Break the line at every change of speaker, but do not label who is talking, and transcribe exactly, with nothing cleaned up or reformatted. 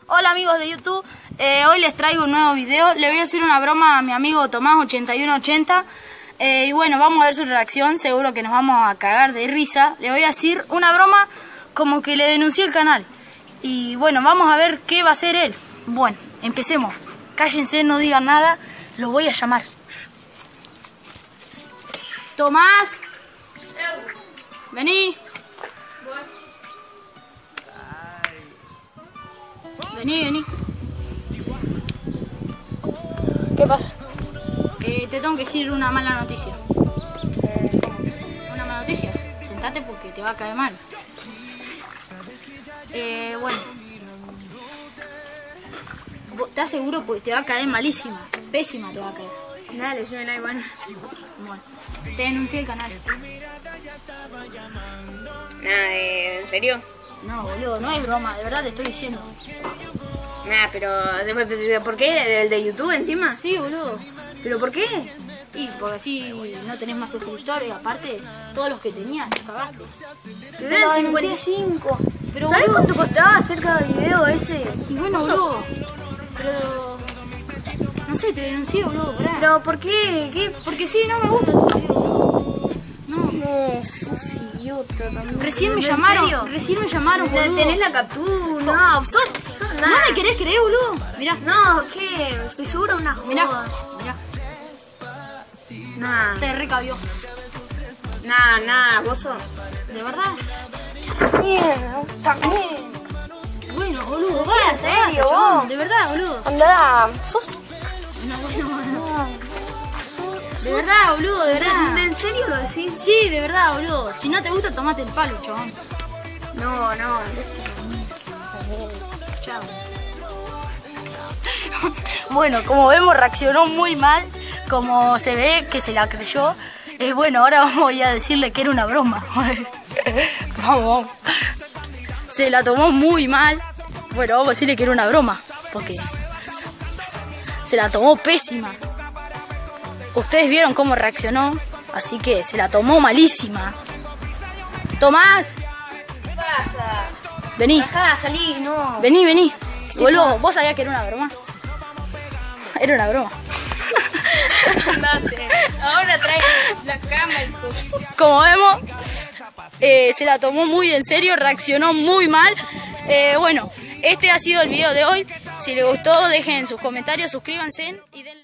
Hola amigos de YouTube, eh, hoy les traigo un nuevo video. Le voy a hacer una broma a mi amigo Tomás ochenta y uno ochenta eh, y bueno, vamos a ver su reacción. Seguro que nos vamos a cagar de risa. Le voy a decir una broma como que le denuncié el canal. Y bueno, vamos a ver qué va a hacer él. Bueno, empecemos. Cállense, no digan nada. Lo voy a llamar. Tomás, vení. Vení, vení.
¿Qué pasa?
Eh, te tengo que decir una mala noticia.
Eh,
Una mala noticia. Sentate porque te va a caer mal. Eh, bueno. ¿Te aseguro? Porque te va a caer malísima. Pésima te va a caer.
Dale, decímela igual.
Bueno. Te denuncié el canal.
Nada, eh, ¿en serio?
No, boludo, no es broma. De verdad te estoy diciendo.
Nada, pero ¿por qué? ¿El de YouTube encima?
Sí, boludo.
¿Pero por qué?
Y porque así no tenés más suscriptores. Aparte, todos los que tenías, te cagaste.
Pero
Te
era
lo
cincuenta y
denuncié.
cinco.
Pero,
¿Sabes
boludo,
cuánto costaba hacer cada video ese?
Y bueno, boludo. Pero... No sé, te denuncié, boludo. Pará.
¿Pero por qué? ¿Qué?
Porque sí, no me gusta tu video, boludo. No.
No, sos idiota también.
Recién me
¿En
llamaron.
serio?
Recién me llamaron, boludo.
¿Tenés la captura? No, sos, sos nada.
¿No me querés creer, boludo? Mirá.
No, ¿qué? Estoy segura una joda.
Mirá. Mirá.
Nah,
Te recabió.
nah, nah, vos sos...
¿De verdad?
Mierda, también.
Bueno, boludo.
Sí,
basta,
en serio,
basta, chabón.
vos.
De verdad, boludo.
Andá, sos...
No, bueno, bueno. De verdad, boludo, de verdad.
¿En serio lo decís?
Sí, de verdad, boludo. Si no te gusta, tomate el palo, chabón.
No, no.
Chao. Bueno, como vemos, reaccionó muy mal. Como se ve que se la creyó. Eh, bueno, ahora vamos a decirle que era una broma. Vamos. Se la tomó muy mal. Bueno, vamos a decirle que era una broma. Porque se la tomó pésima. Ustedes vieron cómo reaccionó. Así que se la tomó malísima. Tomás,
¿Qué pasa?
vení.
Dejá, salí, no.
Vení, vení. Boludo, vos sabías que era una broma. Era una broma.
Andate. Ahora trae la cama y todo.
Como vemos, eh, se la tomó muy en serio, reaccionó muy mal. Eh, bueno, este ha sido el video de hoy. Si les gustó, dejen sus comentarios, suscríbanse y denle...